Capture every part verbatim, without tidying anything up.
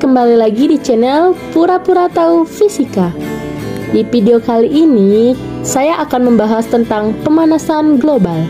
kembali lagi di channel Pura-Pura Tahu Fisika. Di video kali ini, saya akan membahas tentang pemanasan global.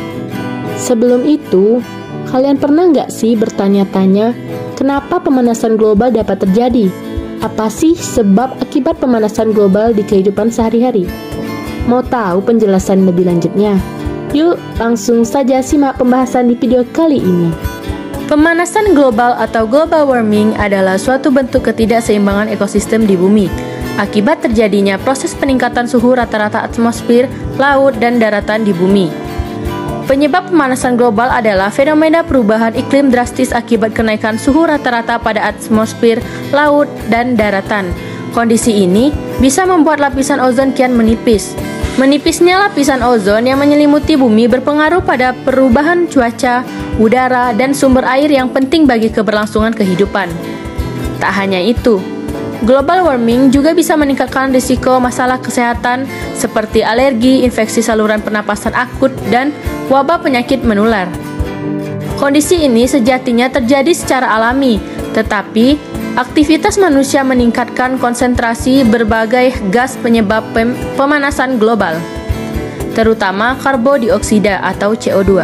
Sebelum itu, kalian pernah nggak sih bertanya-tanya, kenapa pemanasan global dapat terjadi? Apa sih sebab akibat pemanasan global di kehidupan sehari-hari? Mau tahu penjelasan lebih lanjutnya? Yuk, langsung saja simak pembahasan di video kali ini. Pemanasan global atau global warming adalah suatu bentuk ketidakseimbangan ekosistem di bumi akibat terjadinya proses peningkatan suhu rata-rata atmosfer, laut, dan daratan di bumi. Penyebab pemanasan global adalah fenomena perubahan iklim drastis akibat kenaikan suhu rata-rata pada atmosfer, laut, dan daratan. Kondisi ini bisa membuat lapisan ozon kian menipis. Menipisnya lapisan ozon yang menyelimuti bumi berpengaruh pada perubahan cuaca, udara, dan sumber air yang penting bagi keberlangsungan kehidupan. Tak hanya itu, global warming juga bisa meningkatkan risiko masalah kesehatan seperti alergi, infeksi saluran pernapasan akut, dan wabah penyakit menular. Kondisi ini sejatinya terjadi secara alami, tetapi aktivitas manusia meningkatkan konsentrasi berbagai gas penyebab pem pemanasan global, terutama karbon dioksida atau C O dua.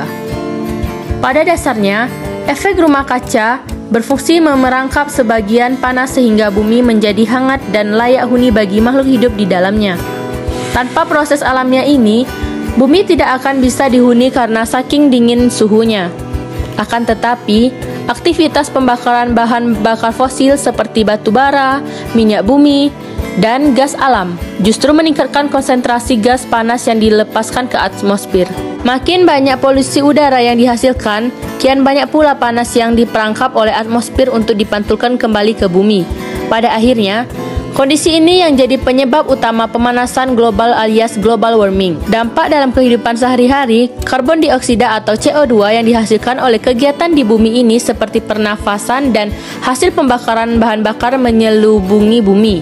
Pada dasarnya, efek rumah kaca berfungsi memerangkap sebagian panas sehingga bumi menjadi hangat dan layak huni bagi makhluk hidup di dalamnya. Tanpa proses alamiah ini, bumi tidak akan bisa dihuni karena saking dingin suhunya. Akan tetapi, aktivitas pembakaran bahan bakar fosil seperti batu bara, minyak bumi, dan gas alam justru meningkatkan konsentrasi gas panas yang dilepaskan ke atmosfer. Makin banyak polusi udara yang dihasilkan, kian banyak pula panas yang diperangkap oleh atmosfer untuk dipantulkan kembali ke bumi. Pada akhirnya, kondisi ini yang jadi penyebab utama pemanasan global alias global warming. Dampak dalam kehidupan sehari-hari, karbon dioksida atau C O dua yang dihasilkan oleh kegiatan di bumi ini seperti pernafasan dan hasil pembakaran bahan bakar menyelubungi bumi.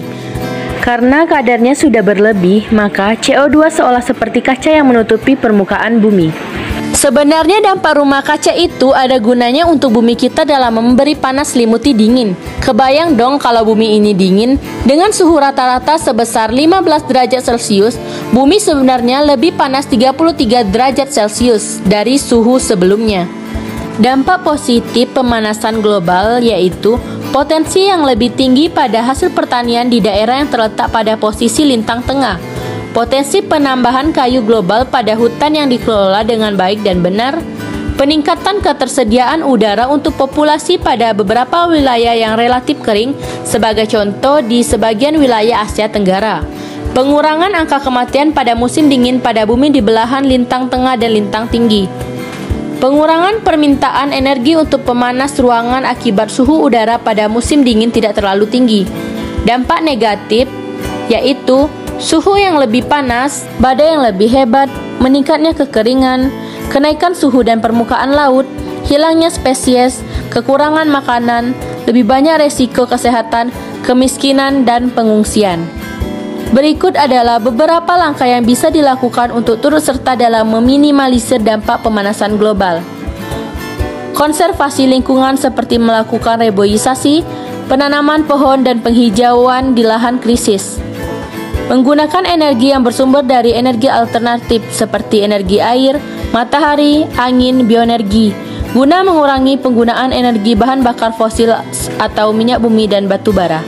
Karena kadarnya sudah berlebih, maka C O dua seolah seperti kaca yang menutupi permukaan bumi. Sebenarnya dampak rumah kaca itu ada gunanya untuk bumi kita dalam memberi panas selimuti dingin. Kebayang dong kalau bumi ini dingin, dengan suhu rata-rata sebesar lima belas derajat Celcius, bumi sebenarnya lebih panas tiga puluh tiga derajat Celcius dari suhu sebelumnya. Dampak positif pemanasan global yaitu potensi yang lebih tinggi pada hasil pertanian di daerah yang terletak pada posisi lintang tengah. Potensi penambahan kayu global pada hutan yang dikelola dengan baik dan benar, peningkatan ketersediaan udara untuk populasi pada beberapa wilayah yang relatif kering, sebagai contoh di sebagian wilayah Asia Tenggara, pengurangan angka kematian pada musim dingin pada bumi di belahan lintang tengah dan lintang tinggi, pengurangan permintaan energi untuk pemanas ruangan akibat suhu udara pada musim dingin tidak terlalu tinggi. Dampak negatif yaitu suhu yang lebih panas, badai yang lebih hebat, meningkatnya kekeringan, kenaikan suhu dan permukaan laut, hilangnya spesies, kekurangan makanan, lebih banyak resiko kesehatan, kemiskinan, dan pengungsian. Berikut adalah beberapa langkah yang bisa dilakukan untuk turut serta dalam meminimalisir dampak pemanasan global. Konservasi lingkungan seperti melakukan reboisasi, penanaman pohon dan penghijauan di lahan krisis. Menggunakan energi yang bersumber dari energi alternatif seperti energi air, matahari, angin, bioenergi, guna mengurangi penggunaan energi bahan bakar fosil atau minyak bumi dan batu bara.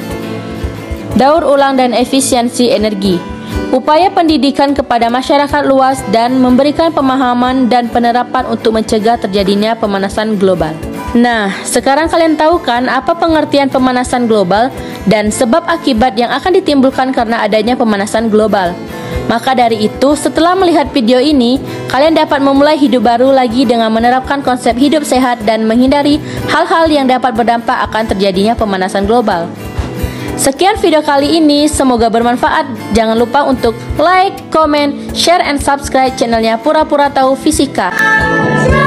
Daur ulang dan efisiensi energi. Upaya pendidikan kepada masyarakat luas dan memberikan pemahaman dan penerapan untuk mencegah terjadinya pemanasan global. Nah, sekarang kalian tahu kan apa pengertian pemanasan global dan sebab akibat yang akan ditimbulkan karena adanya pemanasan global. Maka dari itu, setelah melihat video ini, kalian dapat memulai hidup baru lagi dengan menerapkan konsep hidup sehat dan menghindari hal-hal yang dapat berdampak akan terjadinya pemanasan global. Sekian video kali ini, semoga bermanfaat. Jangan lupa untuk like, comment, share, and subscribe channelnya Pura-Pura Tahu Fisika.